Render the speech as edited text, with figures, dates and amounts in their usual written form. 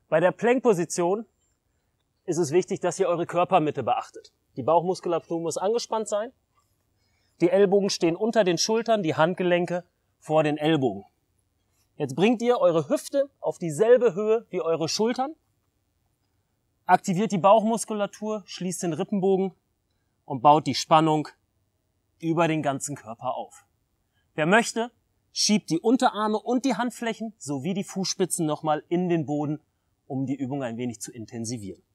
Bei der Plank-Position ist es wichtig, dass ihr eure Körpermitte beachtet. Die Bauchmuskulatur muss angespannt sein. Die Ellbogen stehen unter den Schultern, die Handgelenke vor den Ellbogen. Jetzt bringt ihr eure Hüfte auf dieselbe Höhe wie eure Schultern, aktiviert die Bauchmuskulatur, schließt den Rippenbogen und baut die Spannung über den ganzen Körper auf. Wer möchte, schiebt die Unterarme und die Handflächen sowie die Fußspitzen nochmal in den Boden, um die Übung ein wenig zu intensivieren.